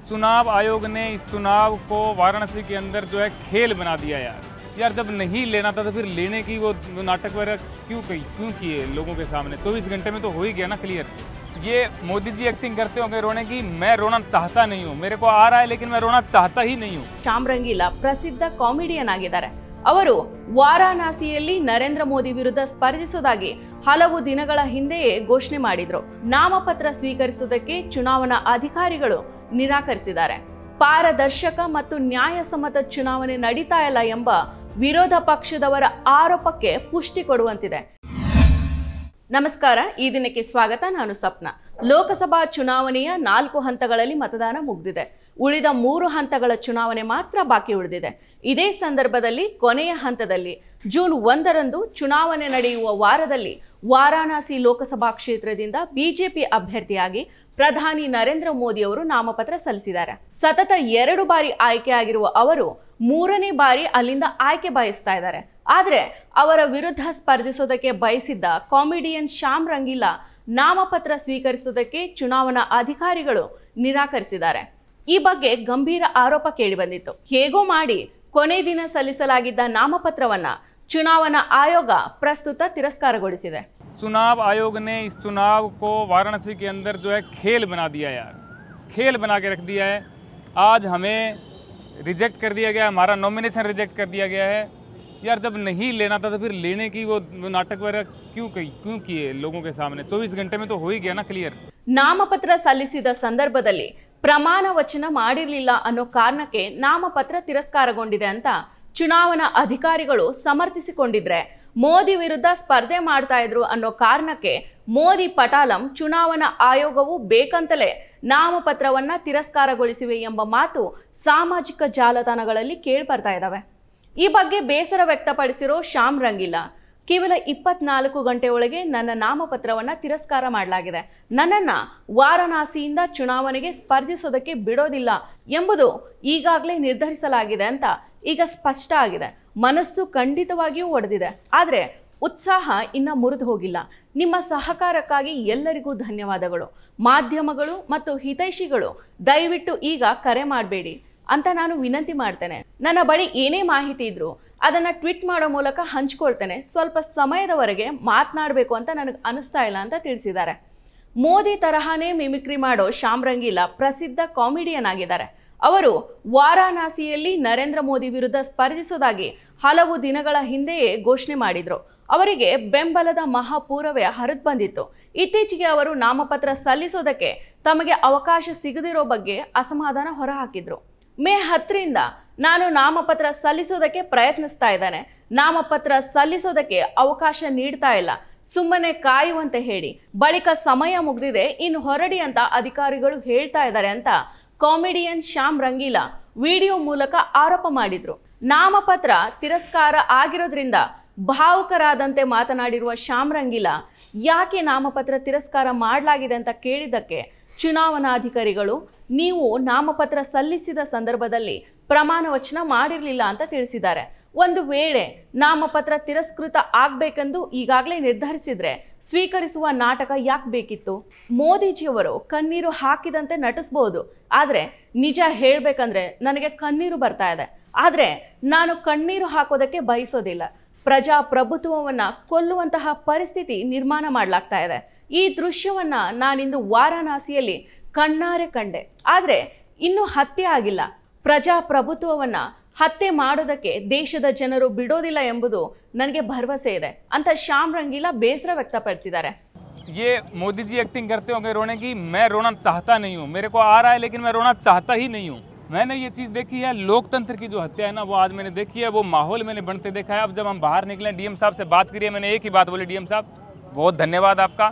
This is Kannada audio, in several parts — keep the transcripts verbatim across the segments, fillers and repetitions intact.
चुनाव आयोग ने इस चुनाव को वाराणसी के अंदर जो है खेल बना दिया यार यार जब नहीं लेना था तो फिर लेने की वो नाटक वगैरह क्यों कही क्यों किए लोगों के सामने। चौबीस घंटे में तो हो ही गया ना क्लियर। ये मोदी जी एक्टिंग करते होंगे रोने की, मैं रोना चाहता नहीं हूँ, मेरे को आ रहा है लेकिन मैं रोना चाहता ही नहीं हूँ। ಶಾಮ್ ರಂಗೀಲಾ ಪ್ರಸಿದ್ಧ ಕಾಮಿಡಿಯನ್ ಆಗಿದ್ದಾರೆ. ಅವರು ವಾರಾಣಸಿಯಲ್ಲಿ ನರೇಂದ್ರ ಮೋದಿ ವಿರುದ್ಧ ಸ್ಪರ್ಧಿಸುವುದಾಗಿ ಹಲವು ದಿನಗಳ ಹಿಂದೆಯೇ ಘೋಷಣೆ ಮಾಡಿದ್ರು. ನಾಮಪತ್ರ ಸ್ವೀಕರಿಸುವುದಕ್ಕೆ ಚುನಾವಣಾ ಅಧಿಕಾರಿಗಳು ನಿರಾಕರಿಸಿದ್ದಾರೆ. ಪಾರದರ್ಶಕ ಮತ್ತು ನ್ಯಾಯಸಮ್ಮತ ಚುನಾವಣೆ ನಡೀತಾ ಇಲ್ಲ ಎಂಬ ವಿರೋಧ ಪಕ್ಷದವರ ಆರೋಪಕ್ಕೆ ಪುಷ್ಟಿ ಕೊಡುವಂತಿದೆ. ನಮಸ್ಕಾರ, ಈ ದಿನಕ್ಕೆ ಸ್ವಾಗತ. ನಾನು ಸಪ್ನ. ಲೋಕಸಭಾ ಚುನಾವಣೆಯ ನಾಲ್ಕು ಹಂತಗಳಲ್ಲಿ ಮತದಾನ ಮುಗಿದಿದೆ. ಉಳಿದ ಮೂರು ಹಂತಗಳ ಚುನಾವಣೆ ಮಾತ್ರ ಬಾಕಿ ಉಳಿದಿದೆ. ಇದೇ ಸಂದರ್ಭದಲ್ಲಿ ಕೊನೆಯ ಹಂತದಲ್ಲಿ ಜೂನ್ ಒಂದರಂದು ಚುನಾವಣೆ ನಡೆಯುವ ವಾರದಲ್ಲಿ ವಾರಾಣಸಿ ಲೋಕಸಭಾ ಕ್ಷೇತ್ರದಿಂದ ಬಿಜೆಪಿ ಅಭ್ಯರ್ಥಿಯಾಗಿ ಪ್ರಧಾನಿ ನರೇಂದ್ರ ಮೋದಿ ಅವರು ನಾಮಪತ್ರ ಸಲ್ಲಿಸಿದ್ದಾರೆ. ಸತತ ಎರಡು ಬಾರಿ ಆಯ್ಕೆಯಾಗಿರುವ ಅವರು ಮೂರನೇ ಬಾರಿ ಅಲ್ಲಿಂದ ಆಯ್ಕೆ ಬಯಸ್ತಾ ಇದ್ದಾರೆ. ಆದ್ರೆ ಅವರ ವಿರುದ್ಧ ಸ್ಪರ್ಧಿಸೋದಕ್ಕೆ ಬಯಸಿದ್ದ ಕಾಮಿಡಿಯನ್ ಶಾಮ್ ರಂಗೀಲಾ ನಾಮಪತ್ರ ಸ್ವೀಕರಿಸುವುದಕ್ಕೆ ಚುನಾವಣಾ ಅಧಿಕಾರಿಗಳು ನಿರಾಕರಿಸಿದ್ದಾರೆ. ಈ ಬಗ್ಗೆ ಗಂಭೀರ ಆರೋಪ ಕೇಳಿಬಂದಿತ್ತು. ಹೇಗೋ ಮಾಡಿ ಕೊನೆ ದಿನ ಸಲ್ಲಿಸಲಾಗಿದ್ದ ನಾಮಪತ್ರವನ್ನ ಚುನಾವಣಾ ಆಯೋಗ ಪ್ರಸ್ತುತ ತಿರಸ್ಕಾರಗೊಳಿಸಿದೆ. चुनाव आयोग ने इस चुनाव को वाराणसी के अंदर जो है खेल बना दिया यार, खेल बना के रख दिया है. आज हमें रिजेक्ट कर दिया गया, हमारा नॉमिनेशन रिजेक्ट कर दिया गया है. यार जब नहीं लेना था तो फिर लेने की वो नाटक वगैरह क्यों कही क्यों किए लोगों के सामने। चौबीस घंटे में तो हो ही गया ना क्लियर. ನಾಮಪತ್ರ ಸಲ್ಲಿಸಿದ ಸಂದರ್ಭದಲ್ಲಿ ಪ್ರಮಾಣ ವಚನ ಮಾಡಿರಲಿಲ್ಲ ಅನ್ನೋ ಕಾರಣಕ್ಕೆ ನಾಮಪತ್ರ ತಿರಸ್ಕಾರಗೊಂಡಿದೆ ಅಂತ ಚುನಾವಣಾ ಅಧಿಕಾರಿಗಳು ಸಮರ್ಥಿಸಿಕೊಂಡಿದ್ರೆ, ಮೋದಿ ವಿರುದ್ಧ ಸ್ಪರ್ಧೆ ಮಾಡ್ತಾ ಇದ್ರು ಅನ್ನೋ ಕಾರಣಕ್ಕೆ ಮೋದಿ ಪಟಾಲಂ ಚುನಾವಣಾ ಆಯೋಗವು ಬೇಕಂತಲೇ ನಾಮಪತ್ರವನ್ನ ತಿರಸ್ಕಾರಗೊಳಿಸಿವೆ ಎಂಬ ಮಾತು ಸಾಮಾಜಿಕ ಜಾಲತಾಣಗಳಲ್ಲಿ ಕೇಳಿ ಬರ್ತಾ ಇದ್ದಾವೆ. ಈ ಬಗ್ಗೆ ಬೇಸರ ವ್ಯಕ್ತಪಡಿಸಿರೋ ಶಾಮ್ ರಂಗೀಲಾ, ಕೇವಲ ಇಪ್ಪತ್ನಾಲ್ಕು ಗಂಟೆ ಒಳಗೆ ನನ್ನ ನಾಮಪತ್ರವನ್ನ ತಿರಸ್ಕಾರ ಮಾಡಲಾಗಿದೆ, ನನ್ನನ್ನ ವಾರಾಣಸಿಯಿಂದ ಚುನಾವಣೆಗೆ ಸ್ಪರ್ಧಿಸೋದಕ್ಕೆ ಬಿಡೋದಿಲ್ಲ ಎಂಬುದು ಈಗಾಗಲೇ ನಿರ್ಧರಿಸಲಾಗಿದೆ ಅಂತ ಈಗ ಸ್ಪಷ್ಟ ಆಗಿದೆ. ಮನಸ್ಸು ಖಂಡಿತವಾಗಿಯೂ ಒಡೆದಿದೆ, ಆದರೆ ಉತ್ಸಾಹ ಇನ್ನ ಮುರಿದು ಹೋಗಿಲ್ಲ. ನಿಮ್ಮ ಸಹಕಾರಕ್ಕಾಗಿ ಎಲ್ಲರಿಗೂ ಧನ್ಯವಾದಗಳು. ಮಾಧ್ಯಮಗಳು ಮತ್ತು ಹಿತೈಷಿಗಳು ದಯವಿಟ್ಟು ಈಗ ಕರೆ ಮಾಡಬೇಡಿ ಅಂತ ನಾನು ವಿನಂತಿ ಮಾಡ್ತೇನೆ. ನನ್ನ ಬಳಿ ಏನೇ ಮಾಹಿತಿ ಇದ್ರು ಅದನ್ನ ಟ್ವೀಟ್ ಮಾಡೋ ಮೂಲಕ ಹಂಚ್ಕೊಳ್ತೇನೆ. ಸ್ವಲ್ಪ ಸಮಯದವರೆಗೆ ಮಾತನಾಡಬೇಕು ಅಂತ ನನಗೆ ಅನಿಸ್ತಾ ಇಲ್ಲ ಅಂತ ತಿಳಿಸಿದ್ದಾರೆ. ಮೋದಿ ತರಹನೇ ಮಿಮಿಕ್ರಿ ಮಾಡೋ ಶಾಮ್ ರಂಗೀಲಾ ಪ್ರಸಿದ್ಧ ಕಾಮಿಡಿಯನ್ ಆಗಿದ್ದಾರೆ. ಅವರು ವಾರಾಣಸಿಯಲ್ಲಿ ನರೇಂದ್ರ ಮೋದಿ ವಿರುದ್ಧ ಸ್ಪರ್ಧಿಸುವುದಾಗಿ ಹಲವು ದಿನಗಳ ಹಿಂದೆಯೇ ಘೋಷಣೆ ಮಾಡಿದ್ರು. ಅವರಿಗೆ ಬೆಂಬಲದ ಮಹಾಪೂರವೇ ಹರಿದು ಬಂದಿತ್ತು. ಇತ್ತೀಚೆಗೆ ಅವರು ನಾಮಪತ್ರ ಸಲ್ಲಿಸೋದಕ್ಕೆ ತಮಗೆ ಅವಕಾಶ ಸಿಗದಿರೋ ಬಗ್ಗೆ ಅಸಮಾಧಾನ ಹೊರಹಾಕಿದ್ರು. ಮೇ ಹತ್ತರಿಂದ ನಾನು ನಾಮಪತ್ರ ಸಲ್ಲಿಸೋದಕ್ಕೆ ಪ್ರಯತ್ನಿಸ್ತಾ ಇದ್ದಾನೆ, ನಾಮಪತ್ರ ಸಲ್ಲಿಸೋದಕ್ಕೆ ಅವಕಾಶ ನೀಡ್ತಾ ಇಲ್ಲ, ಸುಮ್ಮನೆ ಕಾಯುವಂತೆ ಹೇಳಿ, ಬಳಿಕ ಸಮಯ ಮುಗ್ದಿದೆ, ಇನ್ನು ಹೊರಡಿ ಅಂತ ಅಧಿಕಾರಿಗಳು ಹೇಳ್ತಾ ಇದ್ದಾರೆ ಅಂತ ಕಾಮಿಡಿಯನ್ ಶಾಮ್ ರಂಗೀಲಾ ವಿಡಿಯೋ ಮೂಲಕ ಆರೋಪ ಮಾಡಿದ್ರು. ನಾಮಪತ್ರ ತಿರಸ್ಕಾರ ಆಗಿರೋದ್ರಿಂದ ಭಾವುಕರಾದಂತೆ ಮಾತನಾಡಿರುವ ಶಾಮ್ ರಂಗೀಲಾ, ಯಾಕೆ ನಾಮಪತ್ರ ತಿರಸ್ಕಾರ ಮಾಡಲಾಗಿದೆ ಅಂತ ಕೇಳಿದ್ದಕ್ಕೆ ಚುನಾವಣಾಧಿಕಾರಿಗಳು ನೀವು ನಾಮಪತ್ರ ಸಲ್ಲಿಸಿದ ಸಂದರ್ಭದಲ್ಲಿ ಪ್ರಮಾಣ ವಚನ ಮಾಡಿರಲಿಲ್ಲ ಅಂತ ತಿಳಿಸಿದ್ದಾರೆ. ಒಂದು ವೇಳೆ ನಾಮಪತ್ರ ತಿರಸ್ಕೃತ ಆಗ್ಬೇಕೆಂದು ಈಗಾಗಲೇ ನಿರ್ಧರಿಸಿದ್ರೆ ಸ್ವೀಕರಿಸುವ ನಾಟಕ ಯಾಕೆ ಬೇಕಿತ್ತು? ಮೋದಿಜಿಯವರು ಕಣ್ಣೀರು ಹಾಕಿದಂತೆ ನಟಿಸಬಹುದು, ಆದರೆ ನಿಜ ಹೇಳ್ಬೇಕಂದ್ರೆ ನನಗೆ ಕಣ್ಣೀರು ಬರ್ತಾ ಇದೆ. ಆದರೆ ನಾನು ಕಣ್ಣೀರು ಹಾಕೋದಕ್ಕೆ ಬಯಸೋದಿಲ್ಲ. ಪ್ರಜಾಪ್ರಭುತ್ವವನ್ನ ಕೊಲ್ಲುವಂತಹ ಪರಿಸ್ಥಿತಿ ನಿರ್ಮಾಣ ಮಾಡಲಾಗ್ತಾ ಇದೆ. ಈ ದೃಶ್ಯವನ್ನ ನಾನಿಂದು ವಾರಾಣಸಿಯಲ್ಲಿ ಕಣ್ಣಾರೆ ಕಂಡೆ. ಆದರೆ ಇನ್ನೂ ಹತ್ಯೆ ಆಗಿಲ್ಲ. ಪ್ರಜಾಪ್ರಭುತ್ವವನ್ನ ಹತ್ಯೆ ಮಾಡೋದಕ್ಕೆ ದೇಶದ ಜನರು ಬಿಡೋದಿಲ್ಲ ಎಂಬುದು ನನಗೆ ಭರವಸೆ ಇದೆ ಅಂತ ಶಾಮ್ ರಂಗೀಲಾ ಬೇಸರ ವ್ಯಕ್ತಪಡಿಸಿದ್ದಾರೆ. ये मोदी जी एक्टिंग करते होंगे रोने की, मैं रोना चाहता नहीं हूँ, मेरे को आ रहा है लेकिन मैं रोना चाहता ही नहीं हूँ. मैंने ये चीज़ देखी है, लोकतंत्र की जो हत्या है ना वो आज मैंने देखी है, वो माहौल मैंने बनते देखा है. अब जब हम बाहर निकले, डीएम साहब से बात करिए, मैंने एक ही बात बोली, डीएम साहब बहुत धन्यवाद आपका.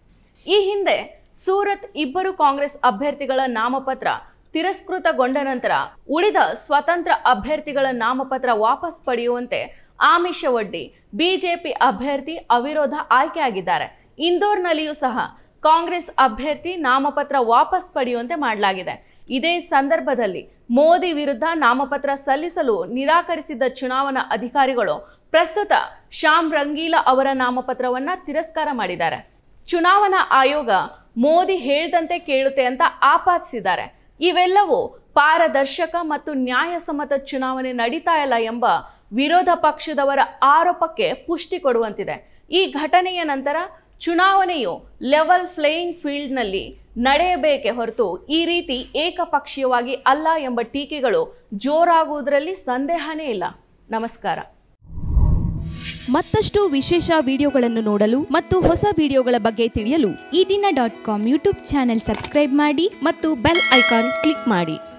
ಈ ಹಿಂದೆ ಸೂರತ್ ಇಬ್ಬರು ಕಾಂಗ್ರೆಸ್ ಅಭ್ಯರ್ಥಿಗಳ ನಾಮಪತ್ರ ತಿರಸ್ಕೃತಗೊಂಡ ನಂತರ ಉಳಿದ ಸ್ವತಂತ್ರ ಅಭ್ಯರ್ಥಿಗಳ ನಾಮಪತ್ರ ವಾಪಸ್ ಪಡೆಯುವಂತೆ ಆಮಿಷವೊಡ್ಡಿ ಬಿಜೆಪಿ ಅಭ್ಯರ್ಥಿ ಅವಿರೋಧ ಆಯ್ಕೆಯಾಗಿದ್ದಾರೆ. ಇಂದೋರ್ನಲ್ಲಿಯೂ ಸಹ ಕಾಂಗ್ರೆಸ್ ಅಭ್ಯರ್ಥಿ ನಾಮಪತ್ರ ವಾಪಸ್ ಪಡೆಯುವಂತೆ ಮಾಡಲಾಗಿದೆ. ಇದೇ ಸಂದರ್ಭದಲ್ಲಿ ಮೋದಿ ವಿರುದ್ಧ ನಾಮಪತ್ರ ಸಲ್ಲಿಸಲು ನಿರಾಕರಿಸಿದ್ದ ಚುನಾವಣಾ ಅಧಿಕಾರಿಗಳು ಪ್ರಸ್ತುತ ಶಾಮ್ ರಂಗೀಲಾ ಅವರ ನಾಮಪತ್ರವನ್ನ ತಿರಸ್ಕಾರ ಮಾಡಿದ್ದಾರೆ. ಚುನಾವಣಾ ಆಯೋಗ ಮೋದಿ ಹೇಳ್ದಂತೆ ಕೇಳುತ್ತೆ ಅಂತ ಆಪಾದಿಸಿದ್ದಾರೆ. ಇವೆಲ್ಲವೂ ಪಾರದರ್ಶಕ ಮತ್ತು ನ್ಯಾಯಸಮ್ಮತ ಚುನಾವಣೆ ನಡೀತಾ ಇಲ್ಲ ಎಂಬ ವಿರೋಧ ಪಕ್ಷದವರ ಆರೋಪಕ್ಕೆ ಪುಷ್ಟಿ ಕೊಡುವಂತಿದೆ. ಈ ಘಟನೆಯ ನಂತರ ಚುನಾವಣೆಯು ಲೆವೆಲ್ ಫ್ಲೇಯಿಂಗ್ ಫೀಲ್ಡ್ನಲ್ಲಿ ನಡೆಯಬೇಕೆ ಹೊರತು ಈ ರೀತಿ ಏಕಪಕ್ಷೀಯವಾಗಿ ಅಲ್ಲ ಎಂಬ ಟೀಕೆಗಳು ಜೋರಾಗುವುದರಲ್ಲಿ ಸಂದೇಹನೇ ಇಲ್ಲ. ನಮಸ್ಕಾರ. ಮತ್ತಷ್ಟು ವಿಶೇಷ ವಿಡಿಯೋಗಳನ್ನು ನೋಡಲು ಮತ್ತು ಹೊಸ ವಿಡಿಯೋಗಳ ಬಗ್ಗೆ ತಿಳಿಯಲು ಈ ದಿನ dot com YouTube channel subscribe ಮಾಡಿ ಮತ್ತು ಬೆಲ್ ಐಕಾನ್ ಕ್ಲಿಕ್ ಮಾಡಿ.